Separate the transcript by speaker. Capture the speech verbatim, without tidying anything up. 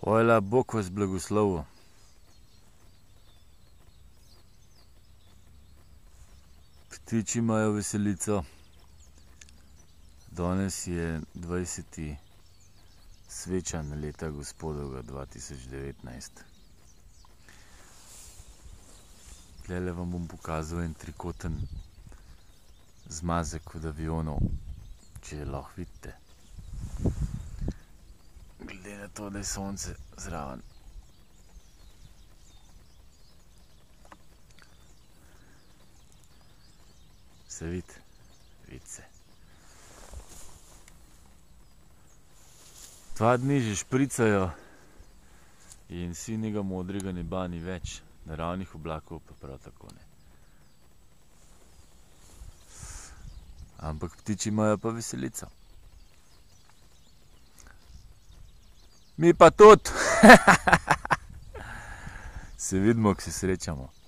Speaker 1: Hojla, Bog vas blagoslovil. Ptiči imajo veselico. Danes je dvajseti svečan leta gospodovega dva tisoč devetnajst. Tlele vam bom pokazal en trikoten zmazek od avionov, če lahko vidite. Glede na to, da je sonce zraven. Se vidi? Vidi se. Dva dni že špricajo in sinjega modrega neba ni več, naravnih oblakov pa prav tako ne. Ampak ptiči imajo pa veselico. Mi pa tudi! Se vidimo, ko se srečamo.